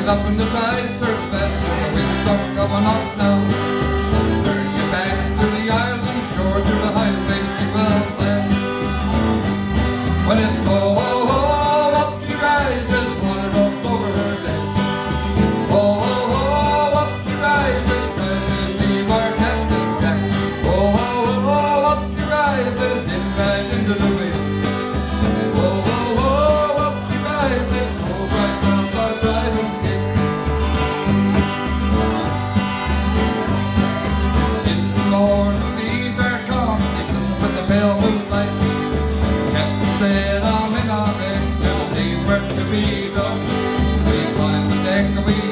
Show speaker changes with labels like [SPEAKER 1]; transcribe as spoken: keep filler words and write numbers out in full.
[SPEAKER 1] up in the tide turns fast, and the wind stops coming off now. Turn you back to the island shore, to the high place you will land. When it's oh, oh, oh, up she rises, water drops over her deck. Oh, oh, oh, up she rises, precious steamer Captain Jack. Oh, oh, oh, up she rises, in right into the wind. Oh, oh, oh, up she rises, oh, right down the driving gate. In the north seas are calm, they glisten with the pale moonlight. Captain said, I'm in on it, now the day's work to be done. We climb the deck and we